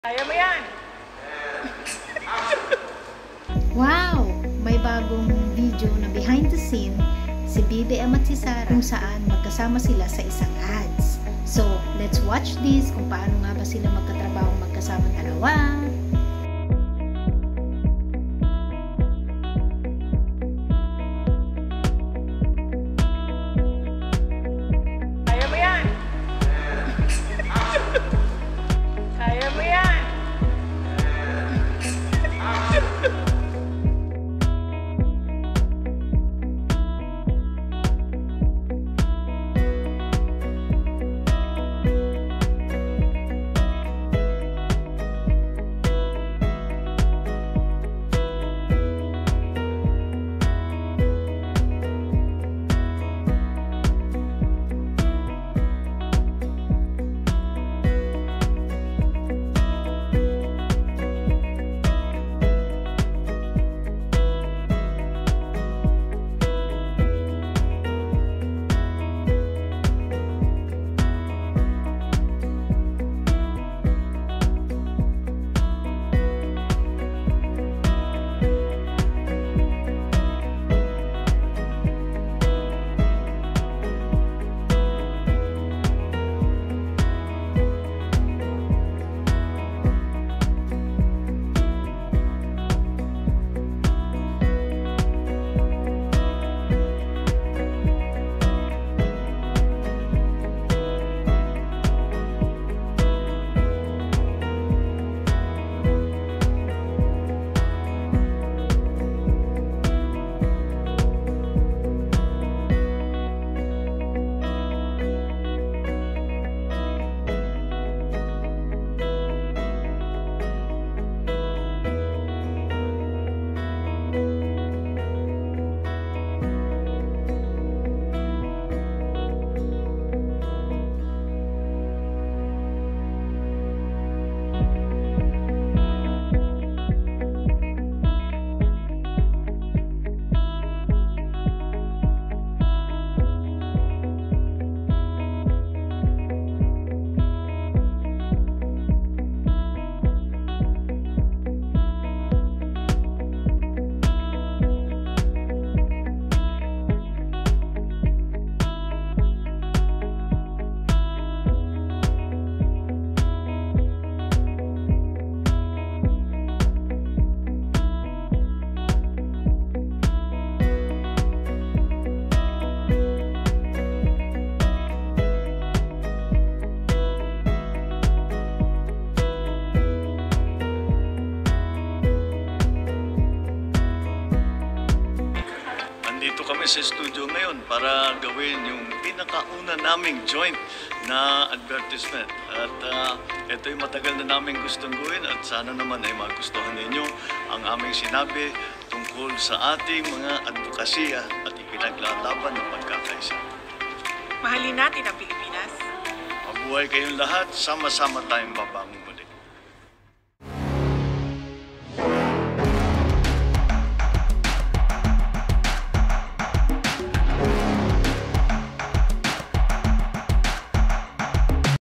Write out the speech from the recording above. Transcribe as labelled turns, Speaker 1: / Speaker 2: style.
Speaker 1: Kaya mo yan!
Speaker 2: Wow! May bagong video na behind the scene si BBM at si Sara kung saan magkasama sila sa isang ads. So, let's watch this kung paano nga ba sila magkatrabaho magkasama dalawa.
Speaker 1: Kaya mo yan! Kaya mo yan!
Speaker 3: Dito kami sa studio ngayon para gawin yung pinakauna naming joint na advertisement. At ito yung matagal na namin gustong gawin at sana naman ay magustuhan ninyo ang aming sinabi tungkol sa ating mga advokasya at ipinaglalaban ng pagkakaisa.
Speaker 1: Mahalin natin ang Pilipinas.
Speaker 3: Mabuhay kayong lahat, sama-sama tayong babangon.